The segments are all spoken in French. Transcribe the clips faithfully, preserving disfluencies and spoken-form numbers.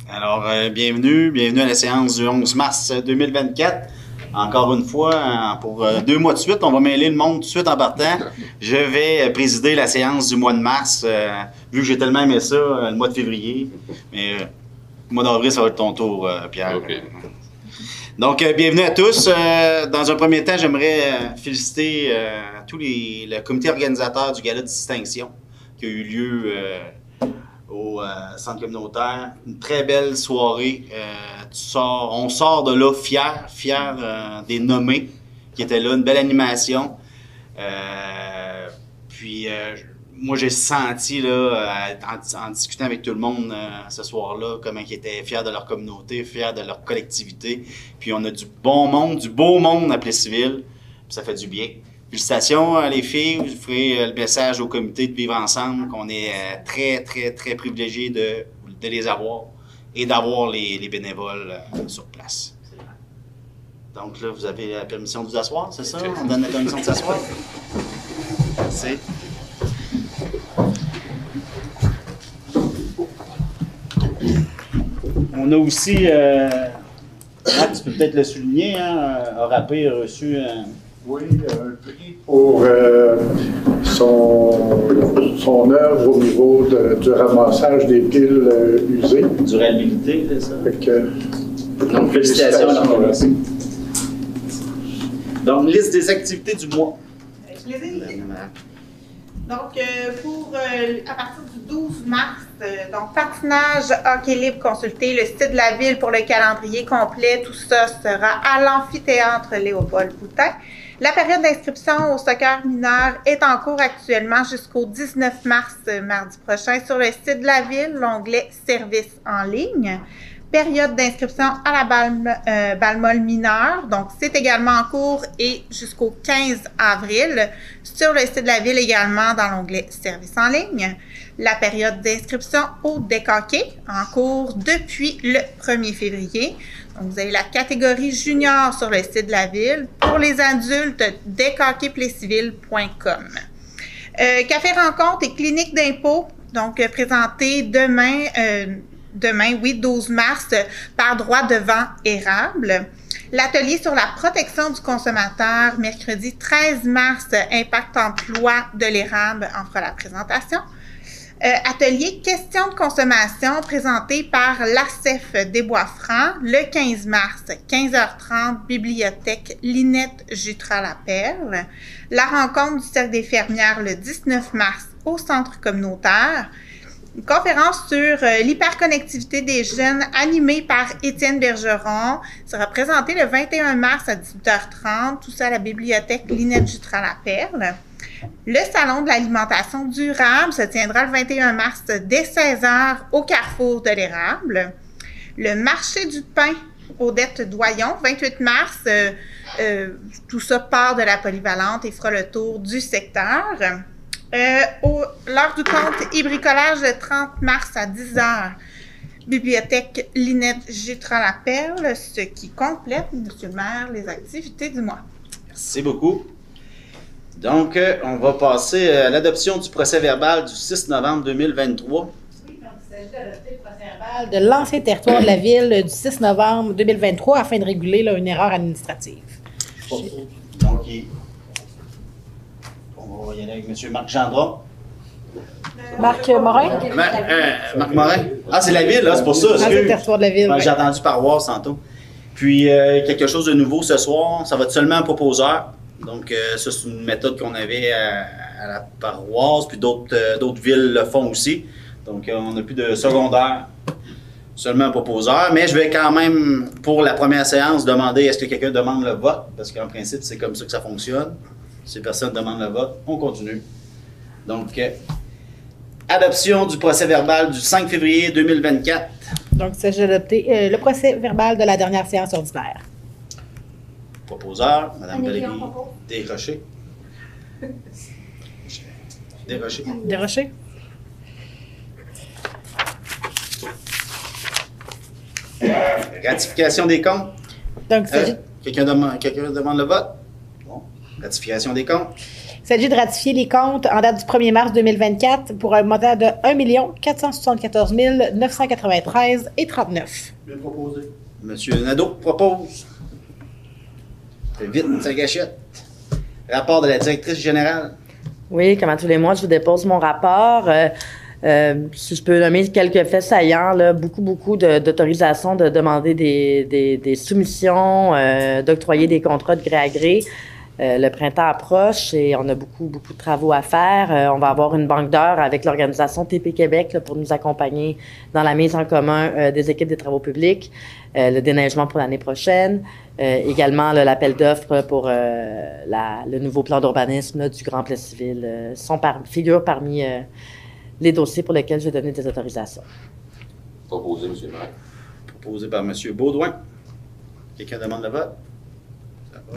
Alors, euh, bienvenue, bienvenue à la séance du onze mars deux mille vingt-quatre. Encore une fois, hein, pour euh, deux mois de suite, on va mêler le monde tout de suite en partant. Je vais euh, présider la séance du mois de mars, euh, vu que j'ai tellement aimé ça, euh, le mois de février. Mais euh, le mois d'avril, ça va être ton tour, euh, Pierre. Okay. Donc, euh, bienvenue à tous. Euh, dans un premier temps, j'aimerais euh, féliciter euh, tous les, le comité organisateur du gala de distinction qui a eu lieu euh, au euh, centre communautaire. Une très belle soirée. Euh, tu sors, on sort de là fiers, fiers euh, des nommés qui étaient là. Une belle animation. Euh, puis, euh, moi, j'ai senti, là, en, en discutant avec tout le monde euh, ce soir-là, comment ils étaient fiers de leur communauté, fiers de leur collectivité. Puis, on a du bon monde, du beau monde à Plessisville. Puis, ça fait du bien. Félicitations, les filles. Vous ferez le message au comité de vivre ensemble, qu'on est euh, très, très, très privilégiés de, de les avoir et d'avoir les, les bénévoles euh, sur place. Donc, là, vous avez la permission de vous asseoir, c'est ça? On donne la permission de s'asseoir. Merci. On a aussi, euh, ah, tu peux peut-être le souligner, hein, Orapé a reçu un... Oui, un prix pour euh, son, son œuvre au niveau de, du ramassage des piles euh, usées. Durabilité, c'est ça? Fait que, donc, félicitations à la merci. Donc, liste des activités du mois. Avec plaisir. Donc, euh, pour euh, à partir du douze mars, euh, donc patinage, hockey libre, consultez le site de la ville pour le calendrier complet. Tout ça sera à l'amphithéâtre Léopold-Boutin. La période d'inscription au soccer mineur est en cours actuellement jusqu'au dix-neuf mars, euh, mardi prochain, sur le site de la ville, l'onglet Services en ligne. Période d'inscription à la balle, euh, balle molle mineure, donc c'est également en cours et jusqu'au quinze avril. Sur le site de la ville également dans l'onglet Services en ligne. La période d'inscription au décaqué en cours depuis le premier février. Donc vous avez la catégorie junior sur le site de la ville. Pour les adultes, décaqué plessisville point com. Euh, café rencontre et clinique d'impôt, donc euh, présenté demain. Euh, Demain, oui, douze mars, par droit devant érable. L'atelier sur la protection du consommateur, mercredi treize mars, impact emploi de l'érable, en fera la présentation. Euh, atelier questions de consommation présenté par l'A C E F des Bois-Francs, le quinze mars, quinze heures trente, bibliothèque Linette Jutras-Laperle. La rencontre du Cercle des fermières le dix-neuf mars au centre communautaire. Une conférence sur euh, l'hyperconnectivité des jeunes animée par Étienne Bergeron sera présentée le vingt et un mars à dix-huit heures trente, tout ça à la bibliothèque Linette Jutras-Laperle. Le salon de l'alimentation durable se tiendra le vingt et un mars dès seize heures au carrefour de l'érable. Le marché du pain Odette Doyon, vingt-huit mars, euh, euh, tout ça part de la polyvalente et fera le tour du secteur. Euh, au, l'heure du compte et bricolage le trente mars à dix heures, bibliothèque Linette Jutras-Laperle, ce qui complète, Monsieur le maire, les activités du mois. Merci beaucoup. Donc, euh, on va passer à l'adoption du procès-verbal du six novembre deux mille vingt-trois. Oui, donc il s'agit d'adopter le procès-verbal de l'ancien territoire de la ville du six novembre deux mille vingt-trois afin de réguler là, une erreur administrative. Donc, il... on va y aller avec M. Marc Gendron. Marc Morin? Ma, euh, Marc Morin. Ah, c'est la ville, là, c'est pour ça. L'ancien territoire de la ville. Ouais, oui. J'ai entendu paroisse tantôt. Puis, euh, quelque chose de nouveau ce soir, ça va être seulement un proposeur. Donc, euh, ça, c'est une méthode qu'on avait à, à la paroisse, puis d'autres euh, d'autres villes le font aussi. Donc, euh, on n'a plus de secondaire, seulement un proposeur. Mais je vais quand même, pour la première séance, demander est-ce que quelqu'un demande le vote, parce qu'en principe, c'est comme ça que ça fonctionne. Si personne ne demande le vote, on continue. Donc, euh, adoption du procès-verbal du cinq février deux mille vingt-quatre. Donc, il s'agit d'adopter euh, le procès-verbal de la dernière séance ordinaire. Proposeur, Mme Pellegrini. Desrochers. Desrochers. Desrochers? Ratification des comptes. Donc, il s'agit... Euh, quelqu'un demande, quelqu'un demande le vote? Bon. Ratification des comptes. Il s'agit de ratifier les comptes en date du premier mars deux mille vingt-quatre pour un montant de un million quatre cent soixante-quatorze mille neuf cent quatre-vingt-treize et trente-neuf. Bien proposé. Monsieur Nadeau propose. Fais vite, ça gâchette. Rapport de la directrice générale. Oui, comme à tous les mois, je vous dépose mon rapport. Euh, euh, si je peux nommer quelques faits saillants, là, beaucoup, beaucoup de, d'autorisations de demander des, des, des soumissions, euh, d'octroyer des contrats de gré à gré. Euh, le printemps approche et on a beaucoup, beaucoup de travaux à faire. Euh, on va avoir une banque d'heures avec l'organisation T P Québec là, pour nous accompagner dans la mise en commun euh, des équipes des travaux publics, euh, le déneigement pour l'année prochaine, euh, également là, l'appel d'offres pour euh, la, le nouveau plan d'urbanisme là, du Grand Plessis-Ville euh, sont par, figurent parmi euh, les dossiers pour lesquels je vais donner des autorisations. Proposé, M. le maire. Proposé par M. Baudouin. Quelqu'un demande le vote? Ça va.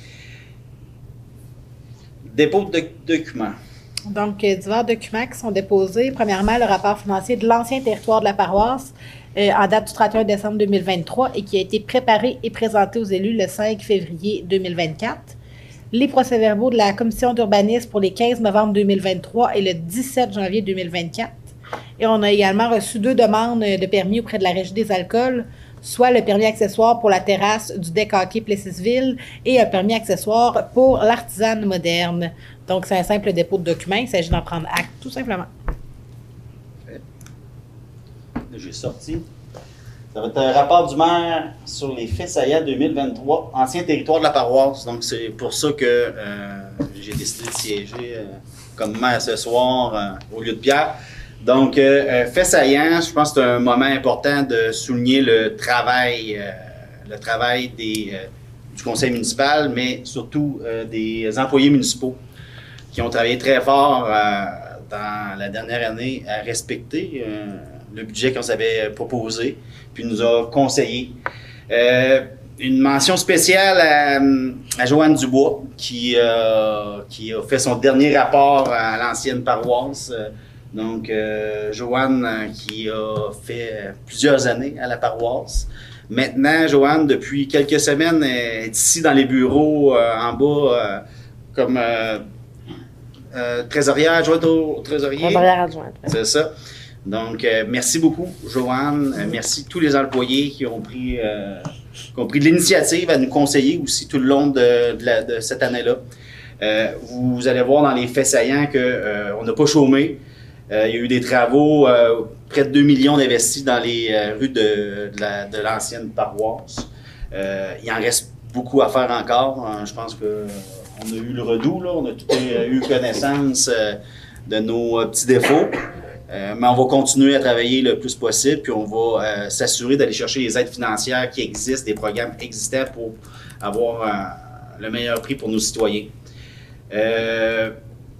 Dépôt de documents. Donc, euh, divers documents qui sont déposés. Premièrement, le rapport financier de l'ancien territoire de la paroisse euh, en date du trente et un décembre deux mille vingt-trois et qui a été préparé et présenté aux élus le cinq février deux mille vingt-quatre. Les procès-verbaux de la commission d'urbanisme pour les quinze novembre deux mille vingt-trois et le dix-sept janvier deux mille vingt-quatre. Et on a également reçu deux demandes de permis auprès de la Régie des alcools, soit le permis accessoire pour la terrasse du deck hockey Plessisville et un permis accessoire pour l'artisane moderne. Donc, c'est un simple dépôt de documents. Il s'agit d'en prendre acte, tout simplement. J'ai sorti. Ça va être un rapport du maire sur les faits saillants deux mille vingt-trois, ancien territoire de la paroisse. Donc, c'est pour ça que euh, j'ai décidé de siéger euh, comme maire ce soir euh, au lieu de Pierre. Donc, euh, fait saillant, je pense que c'est un moment important de souligner le travail, euh, le travail des, euh, du conseil municipal, mais surtout euh, des employés municipaux qui ont travaillé très fort euh, dans la dernière année à respecter euh, le budget qu'on s'avait proposé, puis nous a conseillé. Euh, une mention spéciale à, à Joanne Dubois, qui, euh, qui a fait son dernier rapport à l'ancienne paroisse. Donc, euh, Joanne, euh, qui a fait plusieurs années à la paroisse. Maintenant, Joanne, depuis quelques semaines, est ici dans les bureaux, euh, en bas, euh, comme euh, euh, trésorière adjointe au trésorier. Trésorière adjointe. Oui. C'est ça. Donc, euh, merci beaucoup, Joanne. Euh, merci tous les employés qui ont pris, euh, qui ont pris de l'initiative à nous conseiller aussi tout le long de, de, la, de cette année-là. Euh, vous, vous allez voir dans les faits saillants qu'on euh, n'a pas chômé. Euh, il y a eu des travaux, euh, près de deux millions d'investis dans les euh, rues de, de, la, de l'ancienne paroisse. Euh, il en reste beaucoup à faire encore. Hein, je pense qu'on a eu le redout, là, on a tout eu connaissance euh, de nos euh, petits défauts. Euh, mais on va continuer à travailler le plus possible, puis on va euh, s'assurer d'aller chercher les aides financières qui existent, des programmes existants pour avoir euh, le meilleur prix pour nos citoyens. Euh,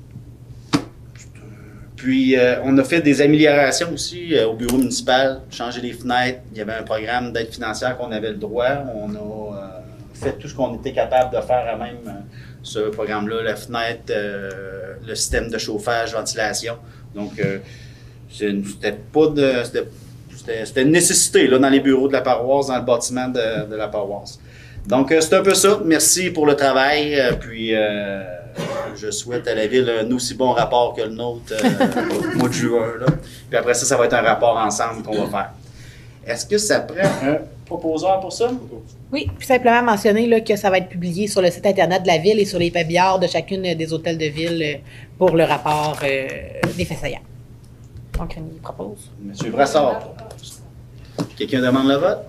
Puis, euh, on a fait des améliorations aussi euh, au bureau municipal, changer les fenêtres. Il y avait un programme d'aide financière qu'on avait le droit. On a euh, fait tout ce qu'on était capable de faire à même euh, ce programme-là, la fenêtre, euh, le système de chauffage, ventilation. Donc, euh, c'était pas de... C'était, c'était une nécessité là, dans les bureaux de la paroisse, dans le bâtiment de, de la paroisse. Donc, euh, c'est un peu ça. Merci pour le travail. Euh, puis... Euh, je souhaite à la Ville un aussi bon rapport que le nôtre euh, au mois de juin. Là. Puis après ça, ça va être un rapport ensemble qu'on va faire. Est-ce que ça prend un proposeur pour ça? Oui, puis simplement mentionner là, que ça va être publié sur le site Internet de la Ville et sur les pabillards de chacune des hôtels de Ville euh, pour le rapport euh, des faits saillants. Donc, Rémi propose. M. Brassard propose. Quelqu'un demande le vote?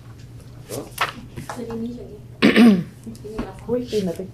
Oui, c'est noté.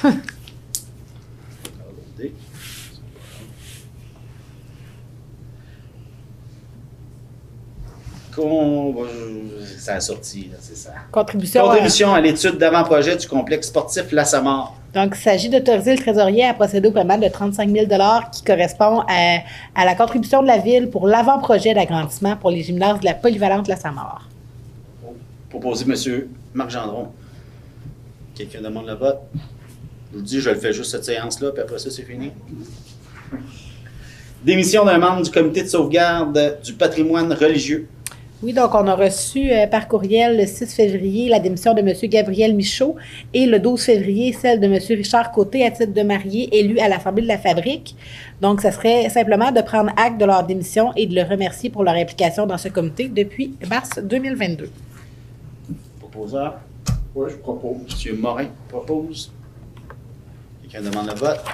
Con... Ça a sorti, là, c'est ça. Contribution, Contribution à, à l'étude d'avant-projet du complexe sportif Lassamar. Donc, il s'agit d'autoriser le trésorier à procéder au paiement de trente-cinq mille dollars qui correspond à, à la contribution de la Ville pour l'avant-projet d'agrandissement pour les gymnases de la polyvalente Lassamar. Proposé M. Marc Gendron. Quelqu'un demande le vote? Je vous dis, je le fais juste cette séance-là, puis après ça, c'est fini. Démission d'un membre du comité de sauvegarde du patrimoine religieux. Oui, donc on a reçu euh, par courriel le six février la démission de M. Gabriel Michaud et le douze février celle de M. Richard Côté à titre de marié élu à l'Assemblée de la Fabrique. Donc, ce serait simplement de prendre acte de leur démission et de le remercier pour leur implication dans ce comité depuis mars deux mille vingt-deux. Proposeur. Oui, je propose. M. Morin propose. Quelqu'un demande le vote.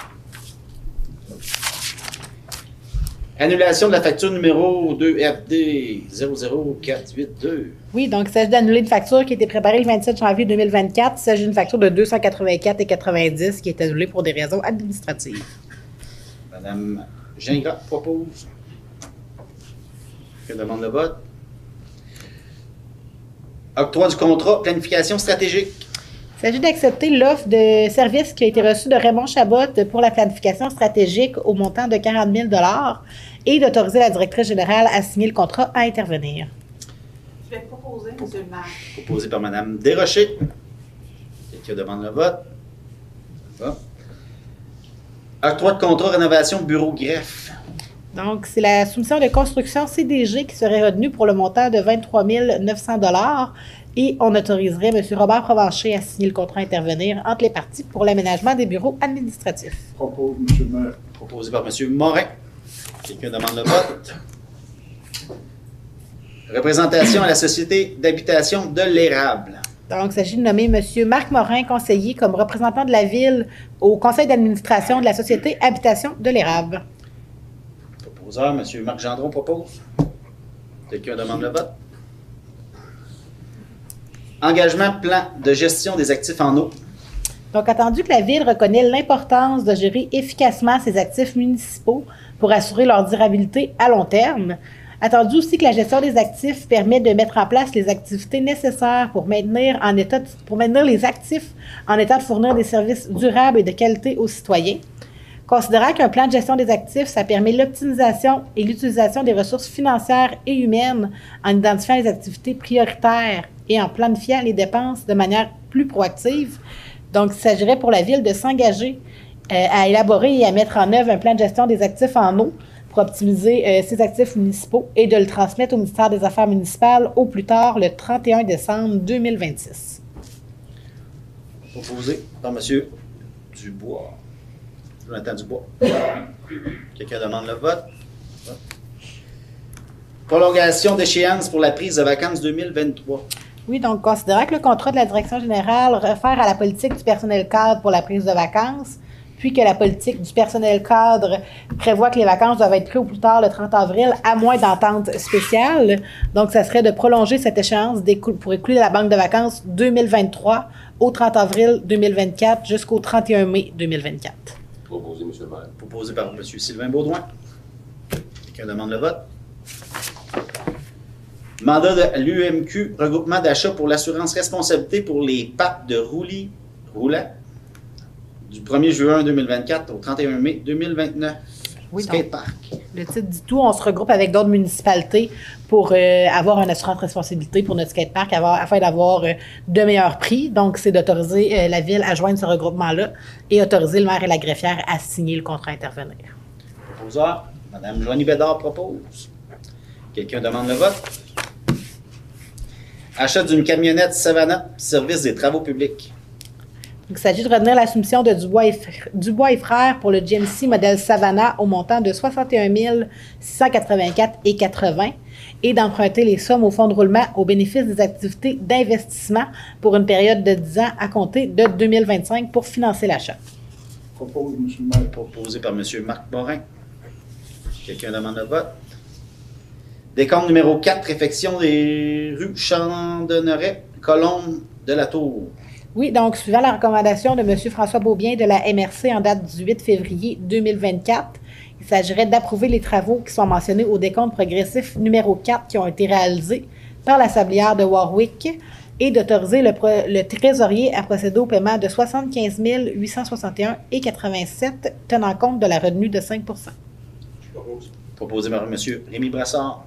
Annulation de la facture numéro deux F D zéro zéro quatre huit deux. Oui, donc il s'agit d'annuler une facture qui a été préparée le vingt-sept janvier deux mille vingt-quatre. Il s'agit d'une facture de deux cent quatre-vingt-quatre virgule quatre-vingt-dix qui est annulée pour des raisons administratives. Madame Gingras propose. Quelqu'un demande le vote. Octroi du contrat, planification stratégique. Il s'agit d'accepter l'offre de service qui a été reçue de Raymond Chabot pour la planification stratégique au montant de quarante mille dollars et d'autoriser la directrice générale à signer le contrat à intervenir. Je vais proposer, M. le maire. Proposé par Mme Desrochers. Quelqu'un demande le vote. Bon. Octroi de contrat rénovation bureau greffe. Donc, c'est la soumission de construction C D G qui serait retenue pour le montant de vingt-trois mille neuf cents dollars et on autoriserait M. Robert Provencher à signer le contrat à intervenir entre les parties pour l'aménagement des bureaux administratifs. Propose, M. le maire. Proposé par M. Morin. Quelqu'un demande le vote. Représentation à la Société d'habitation de l'Érable. Donc, il s'agit de nommer M. Marc Morin, conseiller, comme représentant de la Ville au conseil d'administration de la Société Habitation de l'Érable. Proposeur, M. Marc Gendron propose. Quelqu'un demande le vote. Engagement plan de gestion des actifs en eau. Donc, attendu que la Ville reconnaît l'importance de gérer efficacement ses actifs municipaux pour assurer leur durabilité à long terme, attendu aussi que la gestion des actifs permet de mettre en place les activités nécessaires pour maintenir, en état de, pour maintenir les actifs en état de fournir des services durables et de qualité aux citoyens. Considérant qu'un plan de gestion des actifs, ça permet l'optimisation et l'utilisation des ressources financières et humaines en identifiant les activités prioritaires et en planifiant les dépenses de manière plus proactive. Donc, il s'agirait pour la Ville de s'engager euh, à élaborer et à mettre en œuvre un plan de gestion des actifs en eau pour optimiser euh, ses actifs municipaux et de le transmettre au ministère des Affaires municipales au plus tard le trente et un décembre deux mille vingt-six. Proposé par M. Dubois. Jonathan Dubois. Quelqu'un demande le vote. Prolongation d'échéance pour la prise de vacances deux mille vingt-trois. Oui, donc, considérant que le contrat de la direction générale réfère à la politique du personnel cadre pour la prise de vacances, puis que la politique du personnel cadre prévoit que les vacances doivent être prises au plus tard le trente avril, à moins d'entente spéciale. Donc, ça serait de prolonger cette échéance pour écouler la banque de vacances deux mille vingt-trois au trente avril deux mille vingt-quatre jusqu'au trente et un mai deux mille vingt-quatre. Proposé, M. le maire. Proposé par M. Sylvain Baudouin. Quelqu'un demande le vote. Mandat de l'U M Q, regroupement d'achat pour l'assurance responsabilité pour les pattes de roulis roulants du premier juin deux mille vingt-quatre au trente et un mai deux mille vingt-neuf. Oui, Skatepark. Le titre dit tout, on se regroupe avec d'autres municipalités pour euh, avoir une assurance responsabilité pour notre skatepark afin d'avoir euh, de meilleurs prix. Donc, c'est d'autoriser euh, la Ville à joindre ce regroupement-là et autoriser le maire et la greffière à signer le contrat à intervenir. Proposeur, Mme Joanie Bédard propose. Quelqu'un demande le vote. Achat d'une camionnette Savannah, service des travaux publics. Donc, il s'agit de retenir la soumission de Dubois et, Dubois et Frères pour le G M C modèle Savannah au montant de soixante et un mille six cent quatre-vingt-quatre virgule quatre-vingts et d'emprunter les sommes au fonds de roulement au bénéfice des activités d'investissement pour une période de dix ans à compter de deux mille vingt-cinq pour financer l'achat. Propose, M. le maire. Proposé par M. Marc Morin. Quelqu'un demande le vote. Décompte numéro quatre, réfection des rues Chandonneret, Colombe de la Tour. Oui, donc, suivant la recommandation de M. François Beaubien de la M R C en date du huit février deux mille vingt-quatre, il s'agirait d'approuver les travaux qui sont mentionnés au décompte progressif numéro quatre qui ont été réalisés par la sablière de Warwick et d'autoriser le, le trésorier à procéder au paiement de soixante-quinze mille huit cent soixante et un virgule quatre-vingt-sept tenant compte de la retenue de cinq pour cent. Je propose. Proposé par M. Rémi Brassard.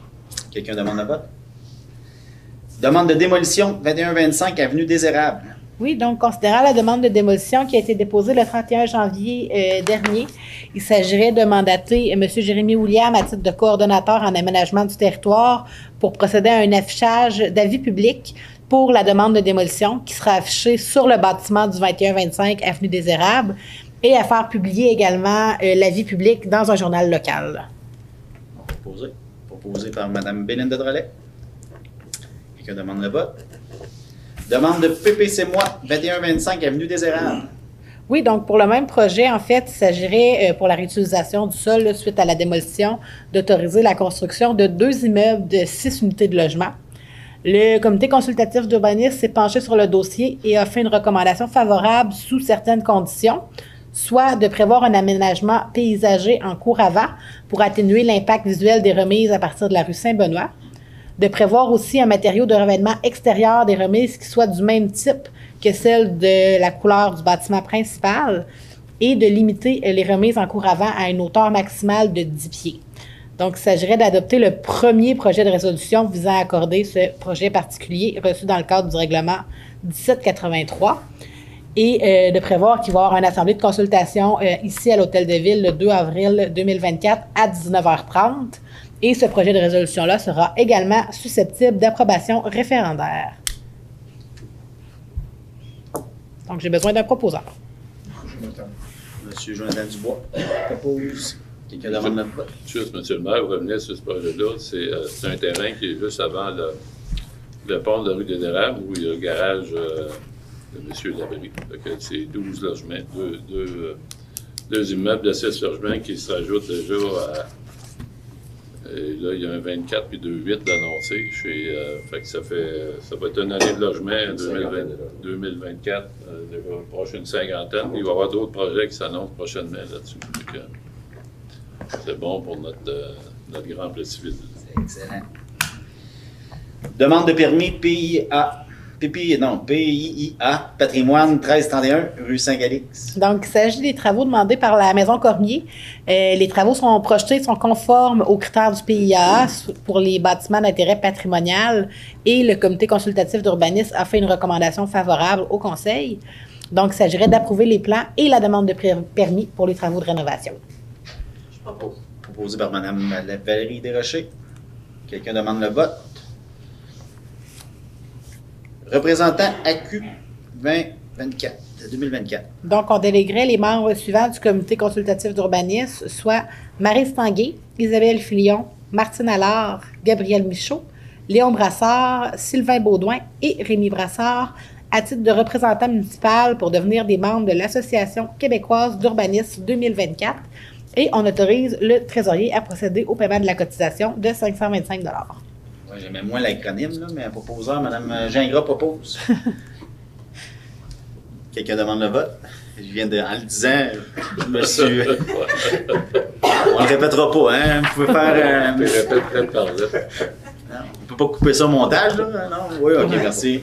Quelqu'un demande le vote. Demande de démolition vingt et un vingt-cinq avenue des Érables. Oui, donc, considérant la demande de démolition qui a été déposée le trente et un janvier euh, dernier, il s'agirait de mandater euh, M. Jérémy William à titre de coordonnateur en aménagement du territoire pour procéder à un affichage d'avis public pour la demande de démolition qui sera affichée sur le bâtiment du vingt et un vingt-cinq avenue des Érables et à faire publier également euh, l'avis public dans un journal local. Proposé. Proposé par Mme Bélinda Drolet. Quelqu'un demande le vote. Demande de P P C Moi, vingt et un vingt-cinq avenue des Érables. Oui, donc pour le même projet, en fait, il s'agirait, euh, pour la réutilisation du sol là, suite à la démolition, d'autoriser la construction de deux immeubles de six unités de logement. Le comité consultatif d'urbanisme s'est penché sur le dossier et a fait une recommandation favorable sous certaines conditions, soit de prévoir un aménagement paysager en cour avant pour atténuer l'impact visuel des remises à partir de la rue Saint-Benoît, de prévoir aussi un matériau de revêtement extérieur des remises qui soit du même type que celle de la couleur du bâtiment principal et de limiter les remises en cour avant à une hauteur maximale de dix pieds. Donc, il s'agirait d'adopter le premier projet de résolution visant à accorder ce projet particulier reçu dans le cadre du règlement dix-sept quatre-vingt-trois et euh, de prévoir qu'il va y avoir une assemblée de consultation euh, ici à l'Hôtel de Ville le deux avril deux mille vingt-quatre à dix-neuf heures trente. Et ce projet de résolution-là sera également susceptible d'approbation référendaire. Donc, j'ai besoin d'un proposeur. Monsieur Jonathan Dubois propose. Quelqu'un demande le vote. Juste, M. le maire, revenir sur ce projet-là. C'est euh, un terrain qui est juste avant le, le pont de la rue des Érables où il y a le garage euh, de M. Labrie. C'est douze logements, deux, deux, euh, deux immeubles de six logements qui se rajoutent déjà à. Et là, il y a un vingt-quatre puis deux huit d'annoncé. Euh, fait que ça fait ça va être une année de logement deux mille vingt-quatre, euh, déjà prochaine cinquantaine. Il va y avoir d'autres projets qui s'annoncent prochainement là-dessus. C'est bon pour notre, euh, notre grand plaisir civil. C'est excellent. Demande de permis P I A. P P I, non, P I I A, patrimoine treize trente et un, rue Saint-Galix. Donc, il s'agit des travaux demandés par la Maison Cormier. Euh, les travaux sont projetés, sont conformes aux critères du P I A pour les bâtiments d'intérêt patrimonial et le comité consultatif d'urbanisme a fait une recommandation favorable au conseil. Donc, il s'agirait d'approuver les plans et la demande de permis pour les travaux de rénovation. Je propose. Proposé par Mme Valérie Desrochers. Quelqu'un demande le vote. Représentant A Q vingt vingt-quatre, deux mille vingt-quatre. Donc, on déléguerait les membres suivants du comité consultatif d'urbanisme, soit Marie Tanguay, Isabelle Filion, Martine Allard, Gabriel Michaud, Léon Brassard, Sylvain Baudouin et Rémi Brassard, à titre de représentant municipal pour devenir des membres de l'Association québécoise d'urbanisme deux mille vingt-quatre. Et on autorise le trésorier à procéder au paiement de la cotisation de cinq cent vingt-cinq dollars. Oui, j'aimais moins l'acronyme, là, mais un proposeur, Mme Gingras propose. Quelqu'un demande le vote? Je viens de, en le disant, je me suis... On le répétera pas, hein? Vous pouvez faire... Euh... Répète par là. Non, on peut pas couper ça au montage, là? Non? Oui, OK, merci.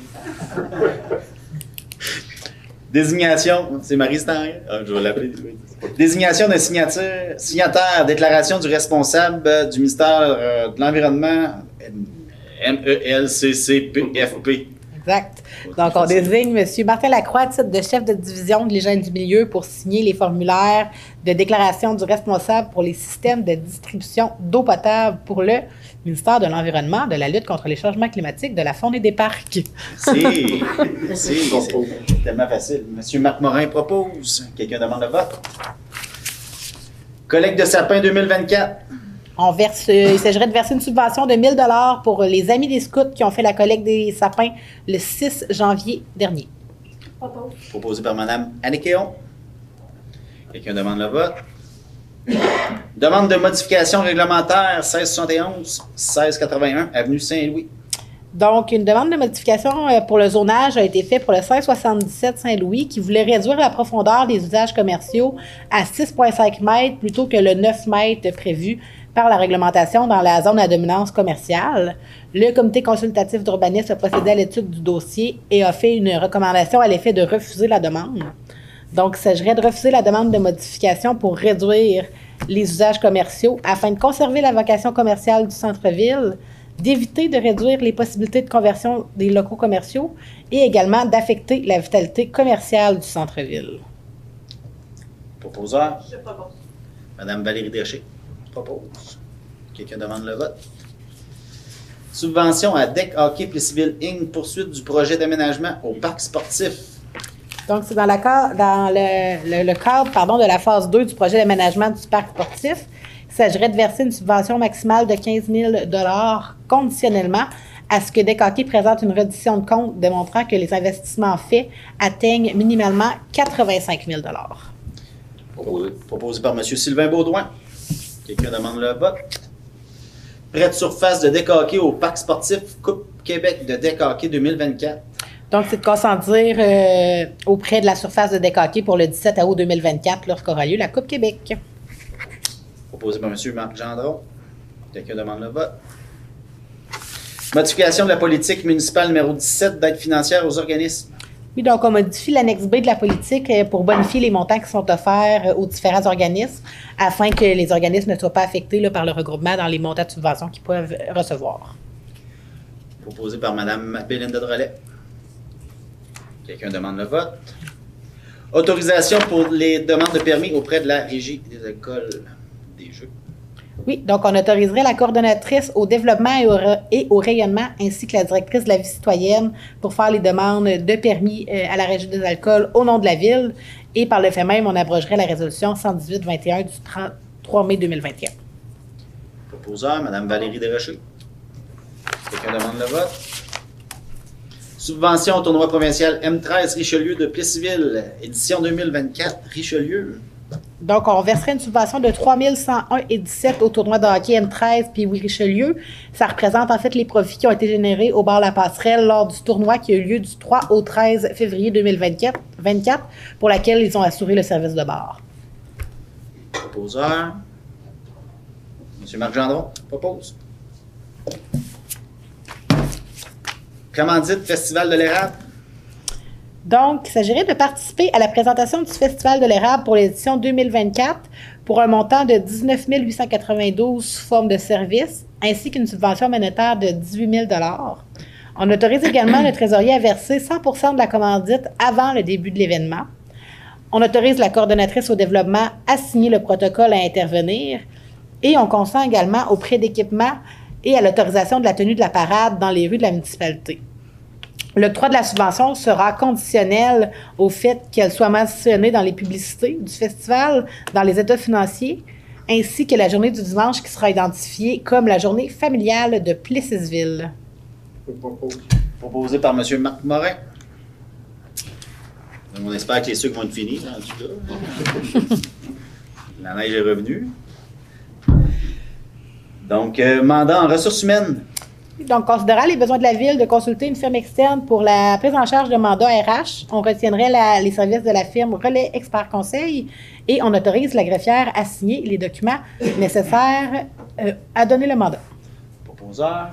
Désignation, c'est Marie Stanguay. Ah, je vais l'appeler. Désignation d'un signature, signataire, déclaration du responsable du ministère euh, de l'Environnement, M E L C C P F P. Exact. Donc, on désigne M. Martin Lacroix à titre de chef de division de l'hygiène du milieu pour signer les formulaires de déclaration du responsable pour les systèmes de distribution d'eau potable pour le ministère de l'Environnement, de la lutte contre les changements climatiques, de la faune et des parcs. Merci. Merci. C'est tellement facile. M. Marc Morin propose. Quelqu'un demande le vote? Collecte de sapin deux mille vingt-quatre. On verse, il s'agirait de verser une subvention de mille dollars pour les Amis des Scouts qui ont fait la collecte des sapins le six janvier dernier. Propose. Proposé par Mme Annick Héon. Quelqu'un demande le vote? Demande de modification réglementaire seize soixante et onze, seize quatre-vingt-un, avenue Saint-Louis. Donc, une demande de modification pour le zonage a été faite pour le cinq soixante-dix-sept Saint-Louis qui voulait réduire la profondeur des usages commerciaux à six virgule cinq mètres plutôt que le neuf mètres prévu par la réglementation dans la zone à dominance commerciale. Le comité consultatif d'urbanisme a procédé à l'étude du dossier et a fait une recommandation à l'effet de refuser la demande. Donc, il s'agirait de refuser la demande de modification pour réduire les usages commerciaux afin de conserver la vocation commerciale du centre-ville, d'éviter de réduire les possibilités de conversion des locaux commerciaux et également d'affecter la vitalité commerciale du centre-ville. Proposeur. Je propose. Madame Valérie Descher propose. Quelqu'un demande le vote. Subvention à Deck Hockey Plessisville Incorporé, poursuite du projet d'aménagement au parc sportif. Donc, c'est dans, la, dans le, le, le cadre pardon, de la phase deux du projet d'aménagement du parc sportif. Il s'agirait de verser une subvention maximale de quinze mille dollars conditionnellement à ce que Deck Hockey présente une reddition de compte démontrant que les investissements faits atteignent minimalement quatre-vingt-cinq mille dollars. Proposé. Proposé par M. Sylvain Baudouin. Quelqu'un demande le vote. Prêt de surface de Deck Hockey au parc sportif Coupe Québec de Deck Hockey deux mille vingt-quatre. Donc, c'est de consentir euh, auprès de la surface de Deck Hockey pour le dix-sept août deux mille vingt-quatre lorsqu'aura lieu la Coupe Québec. Proposé par M. Marc Gendron. Quelqu'un demande le vote. Modification de la politique municipale numéro dix-sept d'aide financière aux organismes. Oui, donc on modifie l'annexe B de la politique pour bonifier les montants qui sont offerts aux différents organismes afin que les organismes ne soient pas affectés là, par le regroupement dans les montants de subventions qu'ils peuvent recevoir. Proposé par Mme Bélinda Drolet. Quelqu'un demande le vote. Autorisation pour les demandes de permis auprès de la Régie des écoles des jeux. Oui, donc on autoriserait la coordonnatrice au développement et au, et au rayonnement ainsi que la directrice de la vie citoyenne pour faire les demandes de permis euh, à la Régie des alcools au nom de la Ville. Et par le fait même, on abrogerait la résolution cent dix-huit vingt et un du trente-trois mai deux mille vingt et un. Proposeur, Mme Valérie Desrochers. Quelqu'un demande le vote. Subvention au tournoi provincial M treize Richelieu de Plessisville, édition deux mille vingt-quatre, Richelieu. Donc, on verserait une subvention de trois mille cent un et dix-sept au tournoi de hockey M treize puis oui Richelieu. Ça représente en fait les profits qui ont été générés au bar La Passerelle lors du tournoi qui a eu lieu du trois au treize février deux mille vingt-quatre, vingt-quatre, pour laquelle ils ont assuré le service de bar. Proposeur. M. Marc Gendron propose. Commandite Festival de l'érable. Donc, il s'agirait de participer à la présentation du Festival de l'érable pour l'édition deux mille vingt-quatre pour un montant de dix-neuf mille huit cent quatre-vingt-douze sous forme de service, ainsi qu'une subvention monétaire de dix-huit mille dollars. On autorise également le trésorier à verser cent pour cent de la commandite avant le début de l'événement. On autorise la coordonnatrice au développement à signer le protocole à intervenir et on consent également au prêt d'équipement et à l'autorisation de la tenue de la parade dans les rues de la municipalité. L'octroi de la subvention sera conditionnel au fait qu'elle soit mentionnée dans les publicités du festival, dans les états financiers, ainsi que la journée du dimanche qui sera identifiée comme la journée familiale de Plessisville. Proposé par M. Marc Morin. On espère que les sucres vont être finis, en tout cas. La neige est revenue. Donc, euh, mandat en ressources humaines. Donc, considérant les besoins de la Ville de consulter une firme externe pour la prise en charge de mandat R H, on retiendrait la, les services de la firme Relais Expert Conseil et on autorise la greffière à signer les documents nécessaires euh, à donner le mandat. Proposeur.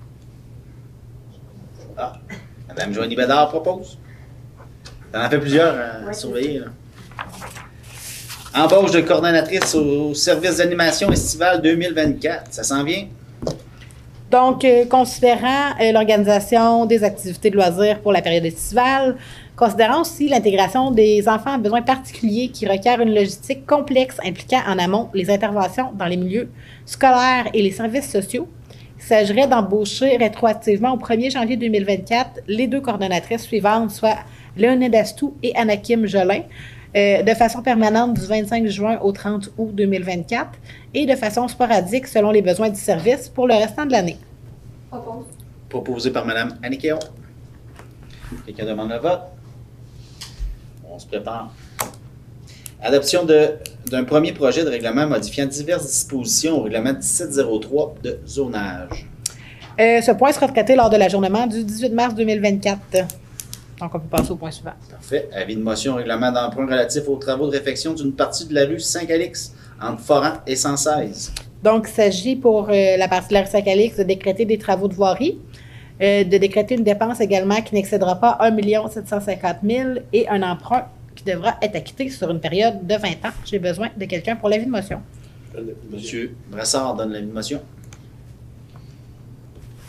Ah, Mme Joanie Bédard propose. Ça en fait plusieurs à ouais. surveiller. Là. Embauche de coordonnatrice au service d'animation estivale deux mille vingt-quatre. Ça s'en vient? Donc, euh, considérant euh, l'organisation des activités de loisirs pour la période estivale, considérant aussi l'intégration des enfants à besoins particuliers qui requièrent une logistique complexe impliquant en amont les interventions dans les milieux scolaires et les services sociaux, il s'agirait d'embaucher rétroactivement au premier janvier deux mille vingt-quatre les deux coordonnatrices suivantes, soit Léonide Astou et Anakim Jolin, euh, de façon permanente du vingt-cinq juin au trente août deux mille vingt-quatre et de façon sporadique selon les besoins du service pour le restant de l'année. Propose. Proposé par Mme Annick Héon. Quelqu'un demande le vote? On se prépare. Adoption de, d'un premier projet de règlement modifiant diverses dispositions au règlement dix-sept zéro trois de zonage. Euh, ce point sera traité lors de l'ajournement du dix-huit mars deux mille vingt-quatre. Donc, on peut passer au point suivant. Parfait. Avis de motion, règlement d'emprunt relatif aux travaux de réfection d'une partie de la rue Saint-Calix entre Foran et cent seize. Donc, il s'agit pour euh, la partie de la rue Saint-Calix de décréter des travaux de voirie, euh, de décréter une dépense également qui n'excédera pas un million sept cent cinquante mille et un emprunt qui devra être acquitté sur une période de vingt ans. J'ai besoin de quelqu'un pour l'avis de motion. Monsieur Brassard donne l'avis de motion.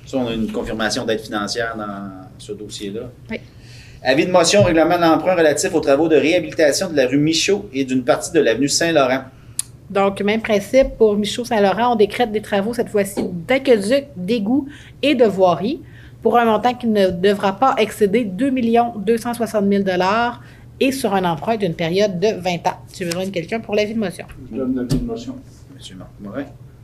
Ça, on a une confirmation d'aide financière dans ce dossier-là. Oui. Avis de motion, règlement d'emprunt relatif aux travaux de réhabilitation de la rue Michaud et d'une partie de l'avenue Saint-Laurent. Donc, même principe pour Michaud-Saint-Laurent, on décrète des travaux, cette fois-ci, d'aqueduc, d'égout et de voirie, pour un montant qui ne devra pas excéder deux millions deux cent soixante mille dollars et sur un emprunt d'une période de vingt ans. J'ai besoin de quelqu'un pour l'avis de motion. Je donne l'avis de motion. Monsieur Marc Morin.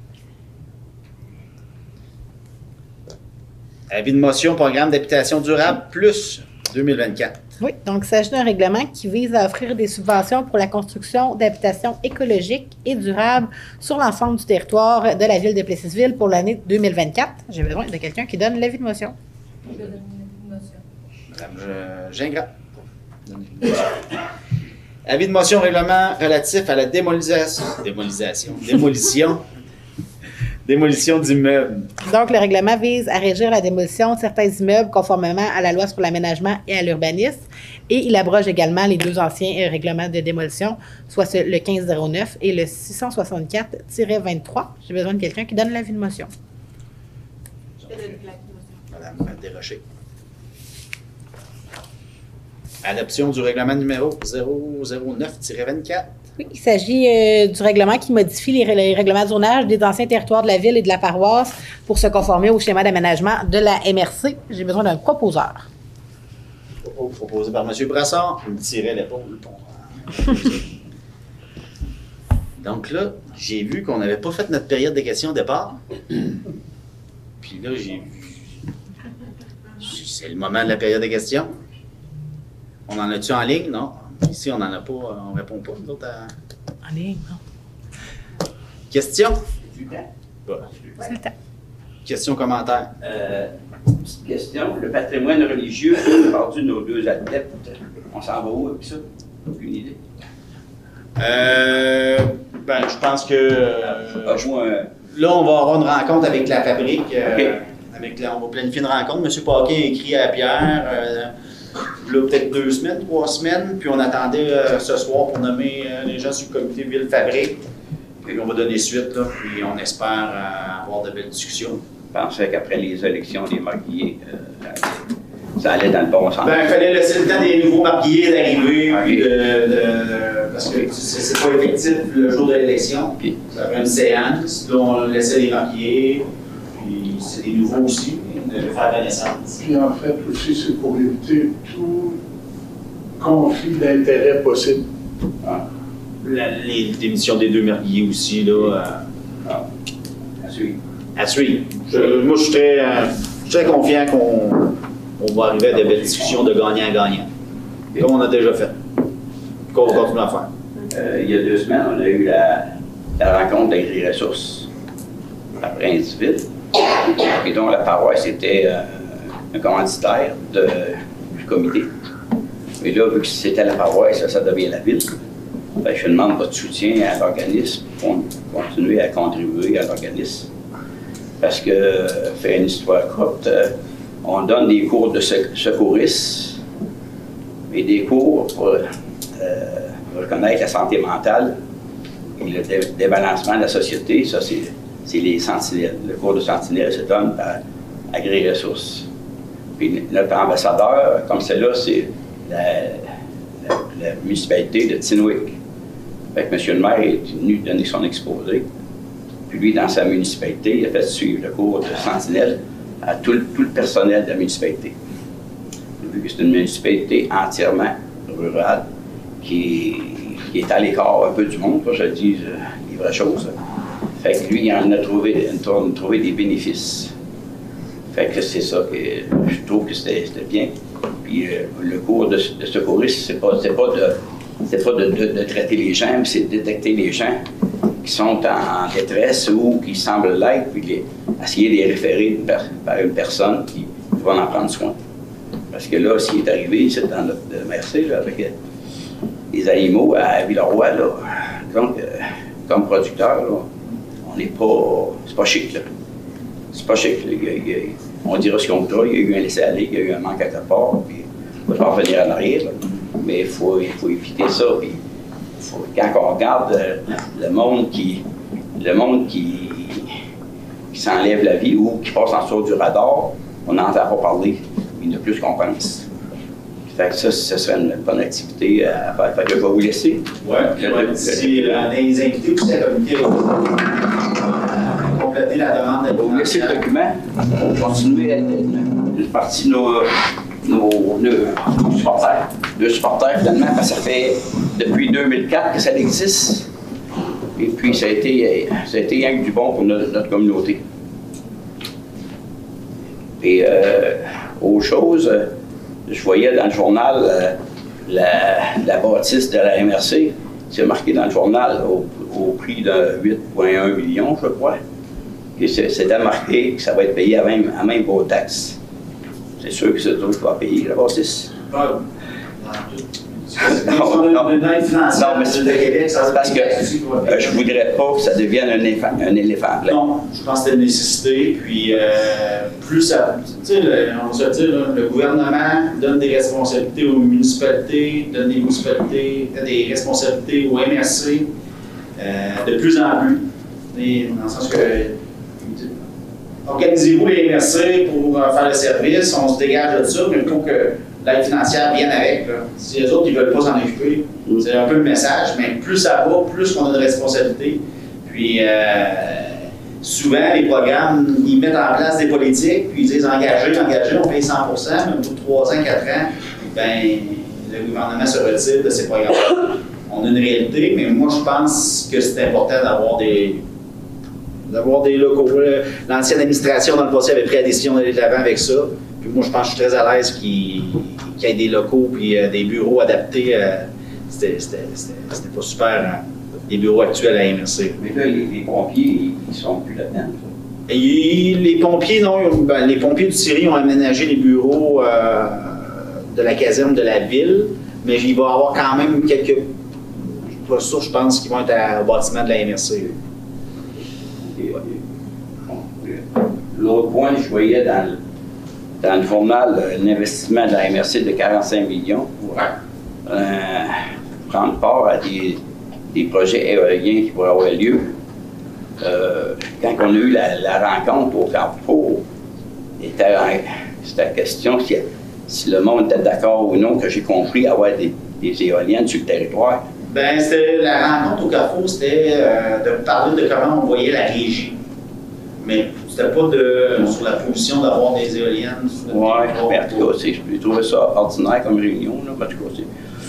Avis de motion, programme d'habitation durable plus deux mille vingt-quatre. Oui, donc il s'agit d'un règlement qui vise à offrir des subventions pour la construction d'habitations écologiques et durables sur l'ensemble du territoire de la ville de Plessisville pour l'année deux mille vingt-quatre. J'ai besoin de quelqu'un qui donne l'avis de motion. Je donne l'avis de motion. Madame euh, Gingras. Avis de motion, règlement relatif à la démolisation. Démolisation. Démolition. Démolition d'immeubles. Donc, le règlement vise à régir la démolition de certains immeubles conformément à la loi sur l'aménagement et à l'urbanisme. Et il abroge également les deux anciens euh, règlements de démolition, soit le quinze zéro neuf et le six cent soixante-quatre vingt-trois. J'ai besoin de quelqu'un qui donne l'avis de motion. Je donne l'avis de motion. Madame Desrochers. Adoption du règlement numéro zéro zéro neuf vingt-quatre. Oui, il s'agit euh, du règlement qui modifie les, ré- les règlements de zonage des anciens territoires de la ville et de la paroisse pour se conformer au schéma d'aménagement de la M R C. J'ai besoin d'un proposeur. Proposé par M. Brassard. Il me tirait l'épaule. Bon. Donc là, j'ai vu qu'on n'avait pas fait notre période de questions au départ. Puis là, j'ai vu. C'est le moment de la période de questions. On en a-tu en ligne? Non. Ici, on n'en a pas. On répond pas, nous autres, à... Allez, non. Questions? Bon. C'est le temps. Questions, commentaires? Euh, petite question. Le patrimoine religieux, perdu de nos deux adeptes, on s'en va où avec ça? Aucune idée. Euh, ben, je pense que... euh, Ah, moi, euh, là, on va avoir une rencontre avec la fabrique. euh, OK. avec la- on va planifier une rencontre. M. Paquet a écrit à Pierre, euh, là, peut-être deux semaines, trois semaines. Puis on attendait euh, ce soir pour nommer euh, les gens sur le comité Ville-Fabrique. Puis on va donner suite, là. Puis on espère euh, avoir de belles discussions. je pensais qu'après les élections des mariés, euh, ça allait dans le bon sens. Ben, il fallait laisser le temps des nouveaux marquillés d'arriver, OK. puis de, de- de- parce que c'est c'est pas effectif le jour de l'élection. OK. Ça fait une séance, là on laissait les marquillés, puis c'est des nouveaux aussi, de faire connaissance. Puis en fait aussi, c'est pour éviter tout conflit d'intérêts possible. La- les démissions des deux marquillés aussi, là, euh, Ah, à suivre. à suivre. Je- moi, je suis très, euh, je suis très confiant qu'on on va arriver à de belles discussions de gagnant-gagnant, comme on a déjà fait, qu'on va continuer à faire. Euh, il y a deux semaines, on a eu la, la rencontre d'Agri-Ressources à Princeville. Et donc, la paroisse était euh, un commanditaire de- du comité. Et là, vu que c'était la paroisse, ça devient la ville. Fait que je demande votre soutien à l'organisme pour continuer à contribuer à l'organisme. Parce que, euh, faire une histoire courte, euh, on donne des cours de sec- secourisme et des cours pour euh, reconnaître la santé mentale et le dé- débalancement de la société. Ça, c'est c'est les sentinelles. Le cours de sentinelle se donne par Agri-Ressources. Puis notre ambassadeur, comme c'est là, c'est la, la- la municipalité de Tinwick. Fait que M. le maire est venu donner son exposé. Puis lui, dans sa municipalité, il a fait suivre le cours de sentinelle à tout le, tout le personnel de la municipalité. Vu que c'est une municipalité entièrement rurale, qui, qui est à l'écart un peu du monde, pour que je le dise euh, les vraies choses. Fait que lui, il en a trouvé, il en a trouvé des bénéfices. Fait que c'est ça que je trouve que c'était c'était bien. Puis euh, le cours de, de secourisme, c'est pas, c'est pas, de, c'est pas de, de- de traiter les gens, mais c'est de détecter les gens qui sont en, en détresse ou qui semblent l'être, puis les, essayer de les référer par, par une personne qui va en prendre soin. Parce que là, s'il est arrivé, c'est dans notre M R C, là, avec euh, les animaux à Villeroy, là, donc, euh, comme producteur, là, on n'est pas. C'est pas chic, là. C'est pas chic. Là. Il y a- il y a- on dira ce qu'on voudra, il y a eu un laisser-aller, il y a eu un manque à quelque part, puis on ne peut pas revenir en arrière, là. Mais il faut, il faut éviter ça. Puis, faut- quand on regarde euh, le monde qui. Le monde qui. qui s'enlève la vie ou qui passe en dessous du radar, on n'entend pas parler, mais de plus qu'on pense. Fait que ça, ce serait une bonne activité à faire. Fait que je vais vous laisser. Oui, si euh, les invités aussi à communiquer avec vous, compléter la demande. Je vais vous laisser le document. On va continuer à une partie de nos, nos, nos, nos supporters. Deux supporters, finalement, parce que ça fait depuis deux mille quatre que ça existe. Et puis, ça a été, ça a été rien que du bon pour notre, notre communauté. Et euh, autre chose, je voyais dans le journal euh, la, la bâtisse de la M R C, c'est marqué dans le journal au, au prix de huit virgule un millions, je crois. Et c'était marqué que ça va être payé à même, à même vos taxes. C'est sûr que c'est toi qui vas payer la bâtisse. Ah, non, non, non, mais c'est parce que euh, je ne voudrais pas que ça devienne un éléphant, un éléphant blanc. Non, je pense que c'est une nécessité. Puis, euh, plus ça. Tu sais, on va se dire, là, le gouvernement donne des responsabilités aux municipalités, donne des municipalités, des responsabilités au M R C, euh, de plus en plus. Et, dans le sens que. Organisez-vous les M R C pour euh, faire le service, on se dégage de ça, mais il faut que l'aide financière vienne avec. Là. Si les autres ne veulent pas s'en occuper, mm. c'est un peu le message, mais plus ça va, plus on a de responsabilités. Puis euh, souvent, les programmes, ils mettent en place des politiques, puis ils disent engagez, engagez, on paye cent pour cent, mais au bout de trois ans, quatre ans, ben, le gouvernement se retire de ces programmes. On a une réalité, mais moi je pense que c'est important d'avoir des. d'avoir des locaux. L'ancienne administration dans le passé avait pris la décision d'aller de l'avant avec ça. Puis moi, je pense que je suis très à l'aise qu'il y ait des locaux puis euh, des bureaux adaptés. Euh, C'était pas super, hein, les bureaux actuels à M R C. Mais là, les, les pompiers, ils sont plus là-dedans. Et les pompiers, non. Ben, les pompiers du Syrie ont aménagé les bureaux euh, de la caserne de la ville, mais il va y avoir quand même quelques. Je suis pas sûr, je pense qu'ils vont être à, au bâtiment de la M R C. L'autre point, je voyais dans le, dans le journal l'investissement de la M R C de quarante-cinq millions pour euh, prendre part à des, des projets éoliens qui pourraient avoir lieu. Euh, quand on a eu la, la rencontre au Carrefour, c'était la question si, si le monde était d'accord ou non que j'ai compris avoir des, des éoliennes sur le territoire. Bien, la rencontre au Carrefour, c'était euh, de parler de comment on voyait la régie. Mais c'était pas de, sur la position d'avoir des éoliennes. Oui, mais en tout cas, je trouvais ça ordinaire comme réunion. Là, en tout cas,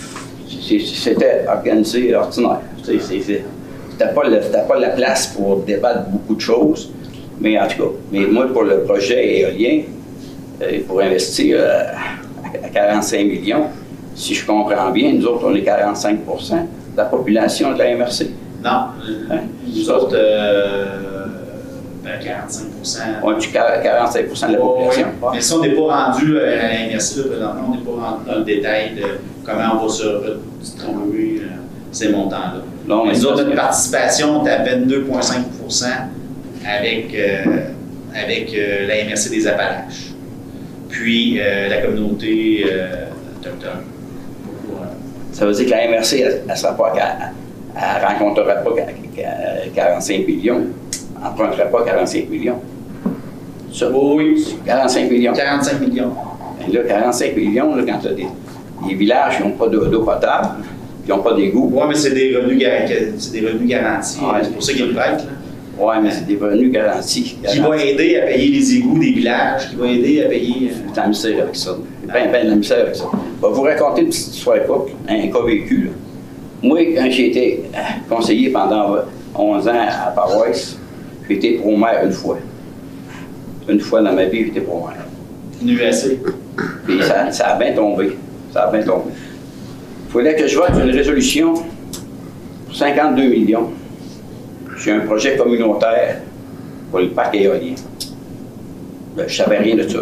c'était organisé ordinaire. C'était pas, pas la place pour débattre beaucoup de choses. Mais en tout cas, mais moi, pour le projet éolien, euh, pour investir euh, à quarante-cinq millions, si je comprends bien, nous autres, on est quarante-cinq pour cent de la population de la M R C. Non. Hein? Nous autres, euh, ben quarante-cinq pour cent. On est quarante-cinq pour cent de la population. Oh, oui. Mais ça, on n'est pas rendu à la M R C, là, présentement, on n'est pas rendu dans le détail de comment on va se redistribuer euh, ces montants-là. Non, nous autres, notre participation est à vingt-deux virgule cinq pour cent avec, euh, avec euh, la M R C des Appalaches. Puis euh, la communauté euh, autochtone. Ça veut dire que la M R C, elle ne sera pas, elle ne rencontrera pas quarante-cinq millions, elle n'empruntera pas quarante-cinq millions. Ça, oui. quarante-cinq millions. quarante-cinq millions. Et là, quarante-cinq millions, là, quand tu as des, des villages qui n'ont pas d'eau potable, qui n'ont pas d'égout. Oui, mais c'est des revenus, des revenus garantis. Ouais, c'est pour ça qu'ils le prêtent. Oui, mais c'est des revenus garantis. Qui va aider à payer les égouts des villages, qui va aider à payer. Euh... la misère avec ça. Ben, ben, la misère avec ça. Je vais vous raconter une petite histoire courte, un cas vécu. Là. Moi, quand j'ai été conseiller pendant onze ans à Paroisse, j'ai été pro-maire une fois. Une fois dans ma vie, j'ai été pro-maire. Une U S C. Puis ça, ça a bien tombé. Ça a bien tombé. Il fallait que je vote une résolution pour cinquante-deux millions. J'ai un projet communautaire pour le parc éolien. Ben, je ne savais rien de ça.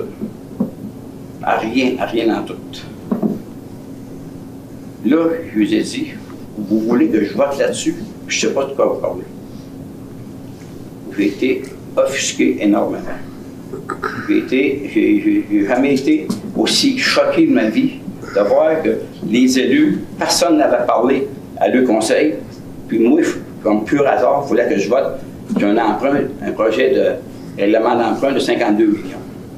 À rien, à rien en tout. Là, je vous ai dit, vous voulez que je vote là-dessus, je ne sais pas de quoi vous parlez. J'ai été offusqué énormément. J'ai été, j'ai jamais été aussi choqué de ma vie de voir que les élus, personne n'avait parlé à leur conseil, puis moi, comme pur hasard, il fallait que je vote un emprunt, un projet de règlement d'emprunt de cinquante-deux millions.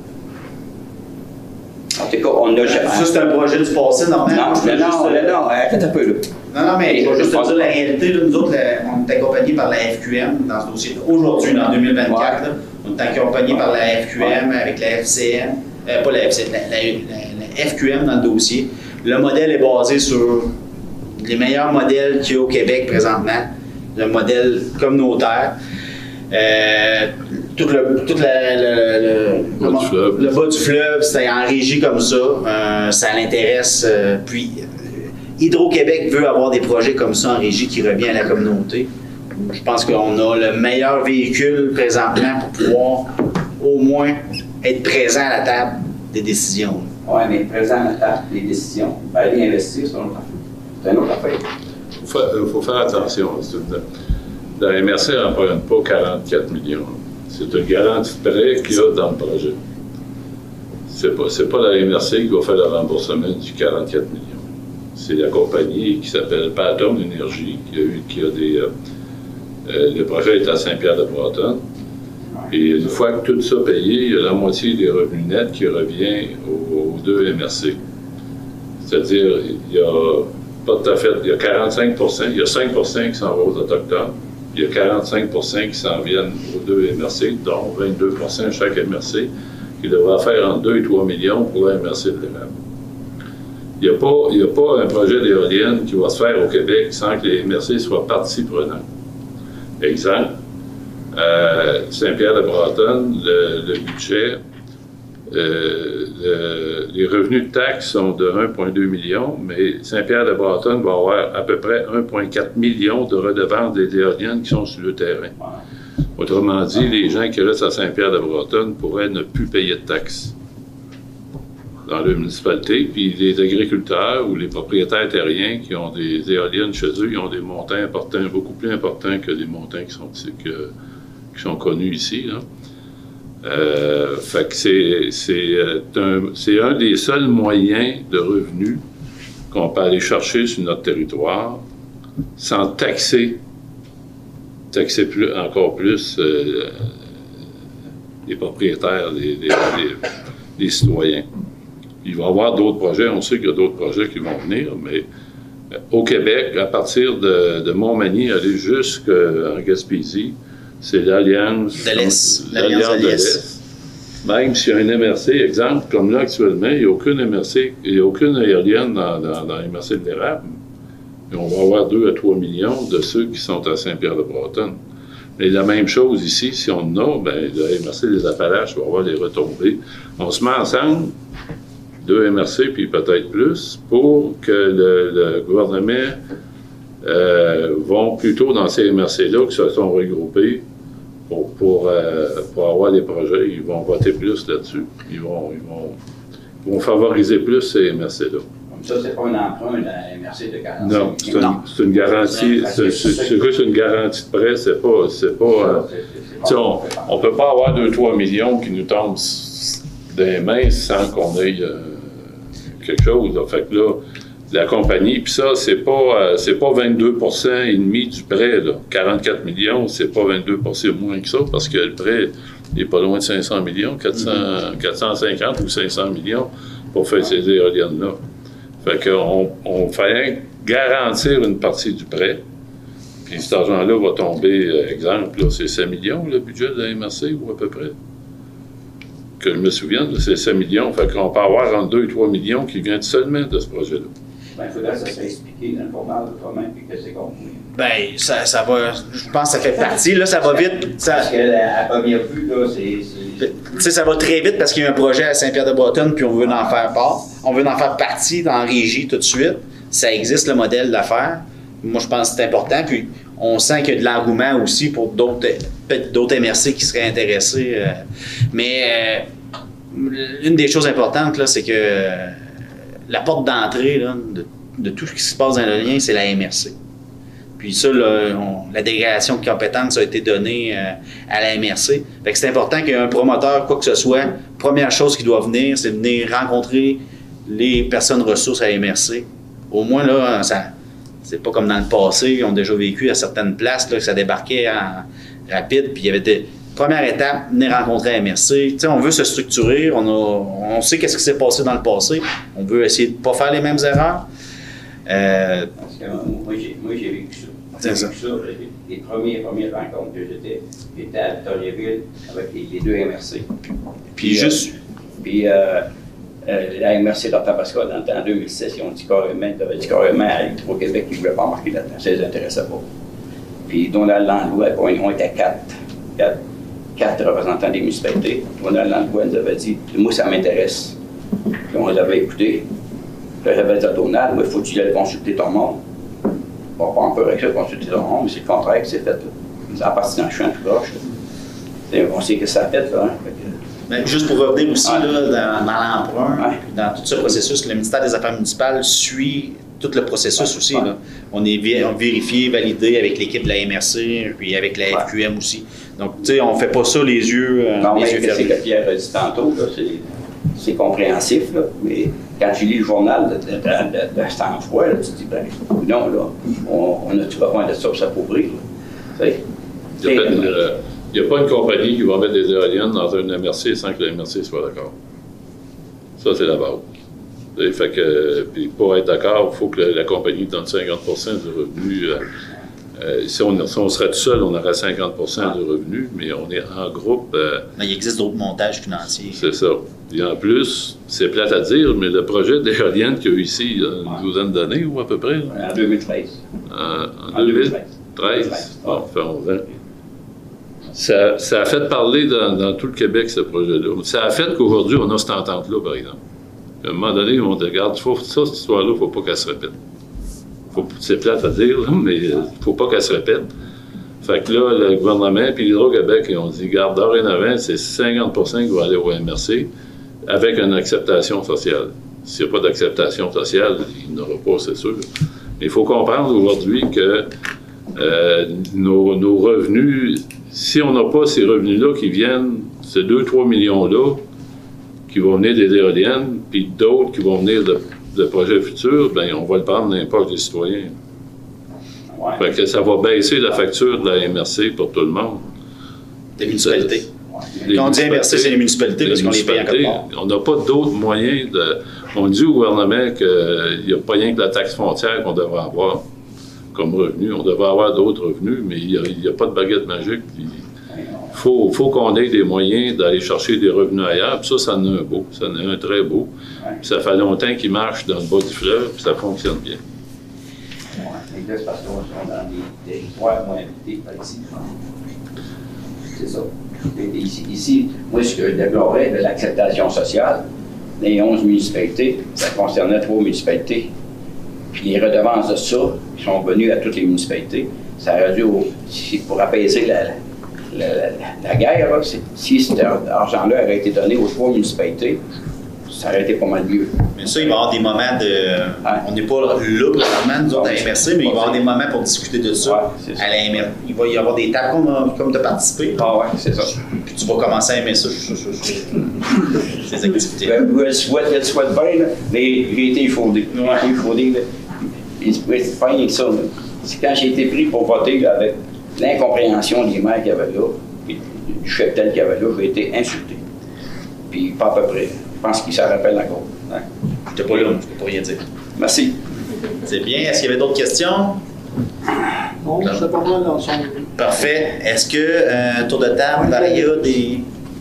En tout cas, on a jamais... Ça, c'est un projet du passé, normalement. Non, non, non, non, non, arrête un peu là. Non, non, mais je vais juste te dire la réalité. Là, nous autres, là, on est accompagnés par la F Q M dans ce dossier. Aujourd'hui, en deux mille vingt-quatre, là, on est accompagnés par la F Q M avec la F C M. Euh, pas la F C M, la, la, la, la F Q M dans le dossier. Le modèle est basé sur les meilleurs modèles qu'il y a au Québec présentement. Le modèle communautaire. Euh, tout le, tout la, le, le, bas comment, du fleuve. le bas du fleuve, c'est en régie comme ça. Euh, ça l'intéresse. Euh, puis, Hydro-Québec veut avoir des projets comme ça en régie qui revient à la communauté. Je pense qu'on a le meilleur véhicule présentement pour pouvoir au moins être présent à la table des décisions. Oui, mais présent à la table des décisions, ben, aller investir, c'est une autre affaire. C'est une autre affaire. Il faut, faut faire attention. La M R C n'emprunte pas quarante-quatre millions. C'est une garantie de prêt qu'il y a dans le projet. Ce n'est pas, pas la M R C qui va faire le remboursement du quarante-quatre millions. C'est la compagnie qui s'appelle Pattern Energy qui a, eu, qui a des... Euh, euh, le projet est à Saint-Pierre-de-Breteuil. Et une fois que tout ça payé, il y a la moitié des revenus nets qui revient aux, aux deux M R C. C'est-à-dire, il y a pas tout à fait, il y a quarante-cinq pour cent, il y a cinq pour cent qui s'en vont aux Autochtones, il y a quarante-cinq pour cent qui s'en viennent aux deux M R C, dont vingt-deux pour cent chaque M R C, qui devra faire entre deux et trois millions pour la M R C de l'Érable. Il n'y a, a pas un projet d'éolienne qui va se faire au Québec sans que les M R C soient partie prenante. Exemple, euh, Saint-Pierre-de-Breteuil, le, le budget, euh, le, les revenus de taxes sont de un virgule deux million, mais Saint-Pierre-de-Breteuil va avoir à peu près un virgule quatre million de redevances des éoliennes qui sont sur le terrain. Autrement dit, les gens qui restent à Saint-Pierre-de-Breteuil pourraient ne plus payer de taxes dans leur municipalité, puis les agriculteurs ou les propriétaires terriens qui ont des éoliennes chez eux, ils ont des montants importants, beaucoup plus importants que les montants qui sont, que, qui sont connus ici, là. Euh, fait que c'est, c'est, un, c'est un des seuls moyens de revenus qu'on peut aller chercher sur notre territoire sans taxer, taxer plus, encore plus euh, les propriétaires, les, les, les, les citoyens. Il va y avoir d'autres projets, on sait qu'il y a d'autres projets qui vont venir, mais au Québec, à partir de, de Montmagny, aller jusqu'en Gaspésie, c'est l'Alliance de l'Est. L'Alliance de l'Est. Même s'il y a un M R C, exemple, comme là actuellement, il n'y a aucune M R C, il n'y a aucune éolienne dans, dans, dans les M R C de l'Érable. Et on va avoir deux à trois millions de ceux qui sont à Saint-Pierre-de-Breteuil. Mais la même chose ici, si on en a, bien, la M R C des Appalaches va avoir les retombées. On se met ensemble, deux M R C, puis peut-être plus, pour que le, le gouvernement euh, vont plutôt dans ces M R C-là qui se sont regroupés pour, pour, euh, pour avoir des projets. Ils vont voter plus là-dessus. Ils vont, ils, vont, ils vont favoriser plus ces M R C-là. Comme ça, c'est pas un emprunt de la M R C de quarante-cinq millions. Non, c'est une, c'est une garantie. C'est, c'est, c'est juste une garantie de prêt. C'est pas... C'est pas euh, c'est, c'est on ne peut pas avoir deux à trois millions qui nous tombent dans les mains sans qu'on ait... Euh, quelque chose. Là. Fait que là, la compagnie, puis ça, c'est pas, euh, c'est pas vingt-deux pour cent et demi du prêt. Là. quarante-quatre millions, c'est pas vingt-deux pour cent moins que ça, parce que le prêt n'est pas loin de cinq cents millions, quatre cents, quatre cent cinquante ou cinq cents millions pour faire ces éoliennes-là. Fait qu'on on fallait garantir une partie du prêt, puis cet argent-là va tomber, euh, exemple, là, c'est cinq millions le budget de la M R C, ou à peu près. Que je me souvienne, c'est cinq millions. Fait qu'on peut avoir entre deux et trois millions qui viennent seulement de ce projet-là. Bien, il faudrait que ça soit expliqué dans le format de comment puis que c'est compris. Bien, ça, ça va. Je pense que ça fait partie, là, ça va vite. Ça, parce que la, à première vue, là, c'est. Tu sais, ça va très vite parce qu'il y a un projet à Saint-Pierre-de-Breteuil, puis on veut en faire part. On veut en faire partie dans la régie tout de suite. Ça existe, le modèle d'affaires. Moi, je pense que c'est important. Puis, on sent qu'il y a de l'engouement aussi pour d'autres, peut-être d'autres M R C qui seraient intéressés. Euh, mais euh, une des choses importantes, là, c'est que euh, la porte d'entrée là, de, de tout ce qui se passe dans le lien, c'est la M R C. Puis ça, là, on, la délégation de compétences a été donnée euh, à la M R C. Fait que c'est important qu'il y ait un promoteur, quoi que ce soit. Première chose qui doit venir, c'est venir rencontrer les personnes ressources à la M R C. Au moins, là, ça... C'est pas comme dans le passé, ils ont déjà vécu à certaines places là, que ça débarquait en rapide, puis il y avait des, première étape, venir rencontrer la M R C. Tu sais, on veut se structurer, on, a, on sait qu'est-ce qui s'est passé dans le passé. On veut essayer de ne pas faire les mêmes erreurs. Euh, Parce que euh, moi, j'ai, moi, j'ai vécu ça. C'est J'ai ça. vécu ça. Les premières, premières rencontres que j'étais, j'étais à Victoriaville avec les, les deux M R C. Puis juste... Euh, puis euh, euh, la M R C d'Ottawa-Pascal, en deux mille six, ils ont dit carrément, ils avaient dit carrément à Hydro-Québec qu'ils ne voulaient pas embarquer là-dedans. Ça ne les intéressait pas. Puis Donald Landlois, on était quatre, quatre, quatre représentants des municipalités. Donald Landlois nous avait dit, moi, ça m'intéresse. Puis on les avait écoutés. Puis j'avais dit à Donald, il faut que tu ailles consulter ton monde. Bon, pas un peu avec ça, consulter ton monde, mais c'est le contraire qui s'est fait. Là. Ça a parti dans le champ tout proche. On sait que ça a fait, là. Hein? Fait que, ben, juste pour revenir aussi ouais. là, dans, dans l'emprunt, ouais. dans tout ce processus, le ministère des Affaires municipales suit tout le processus ouais. aussi. Ouais. Là. On est vé- vérifié, validé avec l'équipe de la M R C, puis avec la ouais. F Q M aussi. Donc, tu sais, on ne fait pas ça les yeux, euh, non, les mais yeux fermés. C'est que Pierre a dit tantôt, là, c'est, c'est compréhensif, là, mais quand tu lis le journal de, de, de, de, de cet emploi, là, tu te dis, ben, non, là, on, on a-tu besoin de ça pour s'appauvrir? Il n'y a pas une compagnie qui va mettre des éoliennes dans un M R C sans que le M R C soit d'accord. Ça, c'est la base. Et fait que, puis pour être d'accord, il faut que la, la compagnie donne cinquante pour cent du revenu. Euh, euh, si, on, si on serait tout seul, on aurait cinquante pour cent du revenu, mais on est en groupe. Euh, mais il existe d'autres montages financiers. C'est ça. Et en plus, c'est plate à dire, mais le projet d'éolienne qu'il y a eu ici, il y a une douzaine d'années ou à peu près. Là. En deux mille treize. En, en deux mille treize. Bon, ça fait onze ans. Ça, ça a fait parler dans, dans tout le Québec, ce projet-là. Ça a fait qu'aujourd'hui, on a cette entente-là, par exemple. À un moment donné, on dit, regarde, faut, ça, cette histoire-là, il ne faut pas qu'elle se répète. Faut, c'est plate à dire, là, mais il ne faut pas qu'elle se répète. Fait que là, le gouvernement et l'Hydro-Québec, ils ont dit, regarde, dorénavant, c'est cinquante pour cent qui vont aller au M R C avec une acceptation sociale. S'il n'y a pas d'acceptation sociale, il n'y en aura pas, c'est sûr. Mais il faut comprendre aujourd'hui que euh, nos, nos revenus, si on n'a pas ces revenus-là qui viennent, ces deux à trois millions-là, qui vont venir des éoliennes, puis d'autres qui vont venir de, de projets futurs, bien, on va le prendre n'importe les citoyens. Ouais. Fait que ça va baisser la facture de la M R C pour tout le monde. Des municipalités. Les Quand on dit M R C, c'est les municipalités, parce qu'on les paye en quelque part. On n'a pas d'autres moyens de... On dit au gouvernement qu'il n'y a pas rien que la taxe foncière qu'on devrait avoir comme revenu. On devrait avoir d'autres revenus, mais il n'y a, a pas de baguette magique. Il faut, faut qu'on ait des moyens d'aller chercher des revenus ailleurs. Puis ça, ça en a un beau. Ça en a un très beau. Puis ça fait longtemps qu'il marche dans le bas du fleuve, puis ça fonctionne bien. Oui, mais là, c'est parce qu'on est dans des territoires moins habités par ici. C'est ça. Ici, ici, moi, ce que je déplorais de l'acceptation sociale, les onze municipalités, ça concernait trois municipalités. Puis les redevances de ça, qui sont venues à toutes les municipalités, ça aurait dû, au, pour apaiser la, la, la, la guerre, là, si cet argent-là avait été donné aux trois municipalités, ça aurait été pas mal mieux. Mais ça, il va y avoir des moments de... Hein? On n'est pas là, présentement, nous autres, à la M R C, mais il va y avoir des moments pour discuter de ça. Ouais, ça. À la M R C. Il va y avoir des tables comme, comme de participer. Ah ouais, c'est ça. Puis tu vas commencer à aimer ça, ces activités. Ben, elle souhaite, elle souhaite bien, là, mais j'ai été effaudé. Ouais. J'ai été effaudé, là. C'est pas rien que ça, là. C'est quand j'ai été pris pour voter, là, avec l'incompréhension des maires qu'il y avait là, puis du cheptel qu'il y avait là, j'ai été insulté. Puis pas à peu près. Je pense qu'il s'en rappelle encore. Hein? Je n'étais pas là, je ne peux pas rien dire. Merci. C'est bien. Est-ce qu'il y avait d'autres questions? Non, c'est pas mal dans son... Parfait. Est-ce que, euh, tour de table, Maria, des...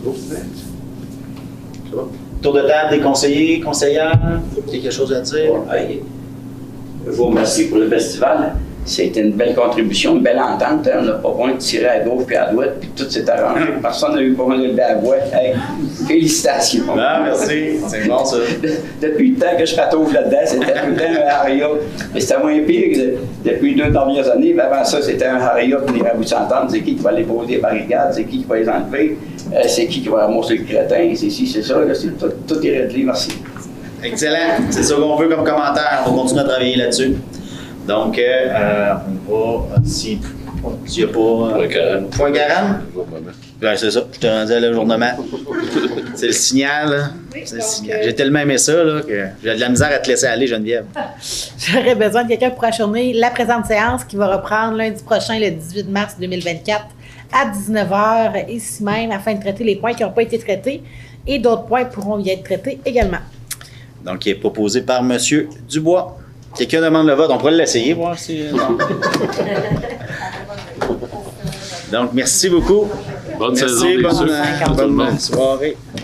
Tour de table des conseillers, conseillères, quelque chose à dire? Ouais. Je vous remercie pour le festival. C'était une belle contribution, une belle entente. Hein? On n'a pas besoin de tirer à gauche puis à droite, puis tout s'est arrangé. Personne n'a eu besoin de lever la voix. Hey, félicitations. Ah, merci. C'est bon, ça. Depuis le temps que je patauge là-dedans, c'était tout le temps un Harriot. Mais c'était moins pire que depuis deux dernières années. Mais avant ça, c'était un Harriot qui venait à vous s'entendre. C'est qui qui va aller poser des barricades? C'est qui qui va les enlever? Euh, c'est qui qui va ramasser le crétin? C'est ci, c'est ça. Là, c'est tout, tout est réglé. Merci. Excellent. C'est ça qu'on veut comme commentaire. On va continuer à travailler là-dessus. Donc, euh, on va, si s'il n'y a pas... Euh, point quarante? Ouais, c'est ça, je te rendais à l'ajournement. C'est le signal, là. Oui, c'est le signal. J'ai tellement aimé ça, là, que j'ai de la misère à te laisser aller, Geneviève. J'aurais besoin de quelqu'un pour ajourner la présente séance qui va reprendre lundi prochain, le dix-huit mars deux mille vingt-quatre, à dix-neuf heures, ici même, afin de traiter les points qui n'ont pas été traités. Et d'autres points pourront y être traités également. Donc, il est proposé par M. Dubois. Quelqu'un demande le vote. On pourrait l'essayer, voir si... Non. Donc, merci beaucoup. Bonne merci, saison, bonne, messieurs. bonne, bonne soirée.